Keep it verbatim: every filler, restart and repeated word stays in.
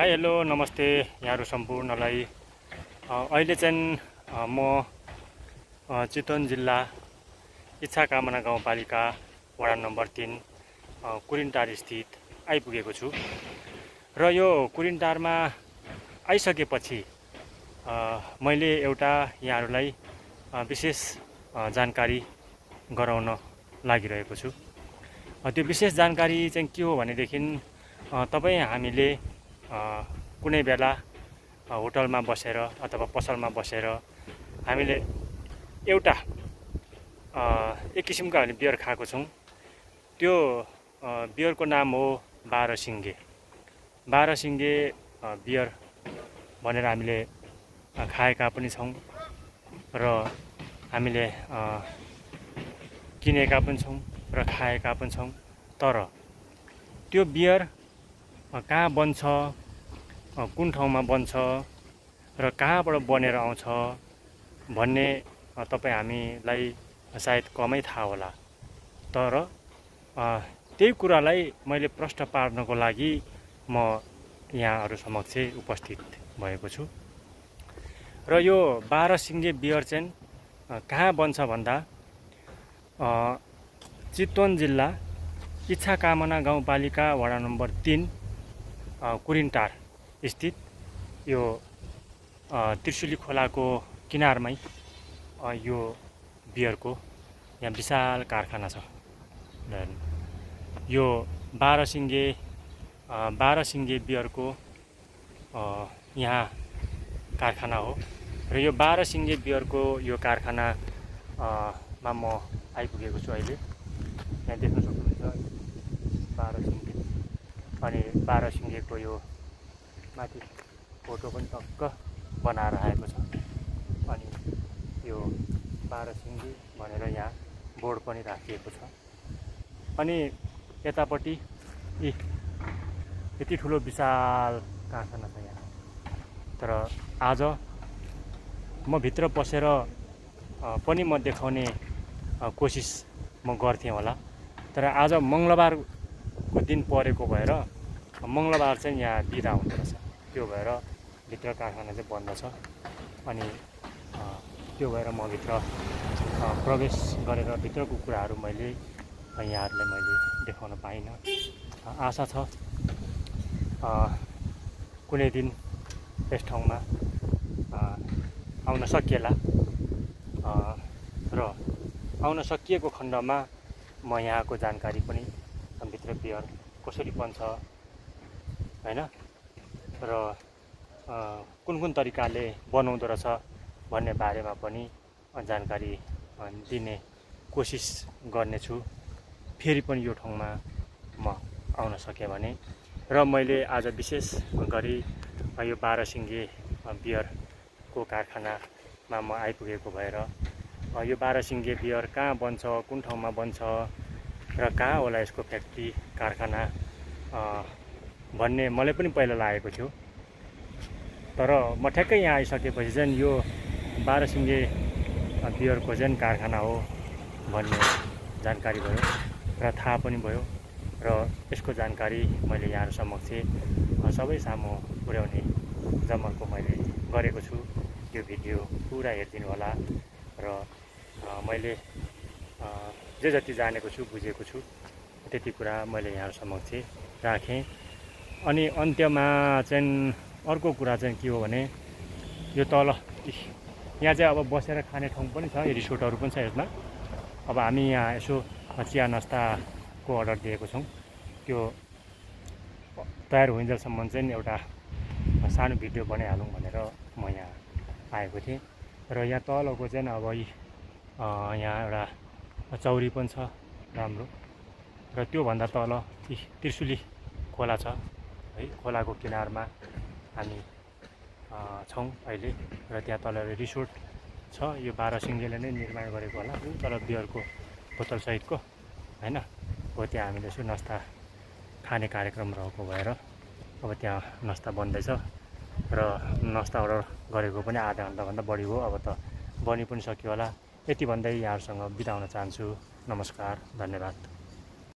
Hi hello नमस्ते यहाँहरु सम्पूर्णलाई। अहिले चाहिँ म चितवन जिल्ला इच्छाकामना गाउँपालिका वडा नम्बर तीन कुरिनटार स्थित आइपुगेको छु र यो कुरिनटारमा आइसकेपछि मैले एउटा यहाँहरुलाई विशेष जानकारी गराउन लागिरहेको छु। त्यो विशेष जानकारी चाहिँ के हो भनेदेखि तपाई हामीले कुनै बेला होटलमा बसेर अथवा पसलमा बसेर हामीले एउटा एक किसिमको हामीले बियर खाएको छौं। त्यो बियरको नाम हो बाह्र सिंगे। बाह्र सिंगे बियर भनेर हामीले खाएका पनि छौं र हामीले किनेका पनि छौं र खाएका पनि छौं। तर त्यो बियर कहाँ बन्छ, कुन ठाउँमा बन्छ र कहाँबाट बनेर आउँछ भन्ने तपाई हामीलाई सायद कमै थाहा होला। तर त्यही कुरालाई मैले प्रश्न पार्नको लागि म यहाँहरु समक्ष उपस्थित भएको छु। र यो बाह्र सिंगे बियर चाहिँ कहाँ बन्छ भन्दा चितवन जिल्ला इच्छाकामना गाउँपालिका वडा नम्बर तीन कुरिनटार स्थित यो त्रिशुली खोलाको किनारमै यो बियरको यहाँ विशाल कारखाना छ। यो बाह्र सिंगे बाह्र सिंगे बियरको यहाँ कारखाना हो र यो बाह्र सिंगे बियरको यो कारखाना मा म आइपुगेको छु। अहिले यहाँ देख्न सक्नुहुन्छ बाह्र सिंगे अनि बाह्र सिंगेको यो माथि फोटो पनि टक्क बनाएर आएको छ। अनि यो बाह्र सिंगे भनेर यहाँ बोर्ड पनि राखिएको छ। अनि यतापट्टि यति ठुलो विशाल कारखाना छ यहाँ। तर आज म भित्र पसेर पनि म देखाउने कोसिस म गर्थेँ होला। तर आज मंगलबारको दिन परेको भएर मंगलबार चाहिँ यहाँ बिदा हुँदो रहेछ। त्यो भएर भित्र कारखाना चाहिँ बन्द छ। अनि त्यो भएर म भित्र प्रवेश गरेर भित्रको कुराहरू मैले यहाँहरुलाई मैले देखाउन पाइन। आशा छ कुनै दिन यस ठाउँमा आउन सकिएला र आउन सकिएको खण्डमा म यहाँको जानकारी पनि भित्र बियर कसरी बन्छ हैन र कुन कुन तरिकाले बनाउँदो रहेछ भन्ने बारेमा पनि जानकारी दिने कोसिस गर्नेछु। फेरि पनि यो ठाउँमा म आउन सके भने र मैले आज विशेष गरी यो बाह्र सिंगे बियरको कारखानामा म आइपुगेको भएर यो बाह्र सिंगे बियर कहाँ बन्छ, कुन ठाउँमा बन्छ र कहाँ होला यसको फ्याक्ट्री कारखाना भन्ने मलाई पनि पहिला लागेको थियो। तर म ठ्याक्कै यहाँ आइसकेपछि चाहिँ यो बाह्र सिंगे बियरको चाहिँ कारखाना हो भन्ने जानकारी भयो र थाहा पनि भयो र यसको जानकारी मैले यहाँहरु समक्ष सबै सामु पुर्याउने जमर्को मैले गरेको छु। यो भिडियो पुरा हेर्दिनु होला र मैले जे जति जानेको छु बुझेको छु त्यति कुरा मैले यहाँहरु समक्ष राखेँ। अनि अन्त्यमा चाहिँ अर्को कुरा चाहिँ के हो भने यो तल यहाँ चाहिँ अब बसेर खाने ठाउँ पनि छ, रिसोर्टहरू पनि छ यसमा। अब हामी यहाँ यसो चिया नास्ताको अर्डर दिएको छौं। त्यो तयार हुइन्जेलसम्म चाहिँ एउटा सानो भिडियो बनाइहालौँ भनेर म यहाँ आएको थिएँ। र यहाँ तलको चाहिँ अब यहाँ एउटा चौरी पनि छ राम्रो र त्यो भन्दा तल त्रिशुली खोला छ है। खोलाको किनारमा हामी छौं अहिले र त्यहाँ तल रिसोर्ट छ। यो बाह्र सिंगेले नै निर्माण गरेको होला तल बियरको बोतल सहितको हैन। हो त्यहाँ हामीले यसो नास्ता खाने कार्यक्रम रहेको भएर अब त्यहाँ नास्ता बन्दैछ र नास्ता अर्डर गरेको पनि आधा घण्टा भन्दा बढी हो। अब त बनि पनि सक्यो होला। यति भन्दै यहाँहरुसँग बिदा हुन चाहन्छु। नमस्कार, धन्यवाद।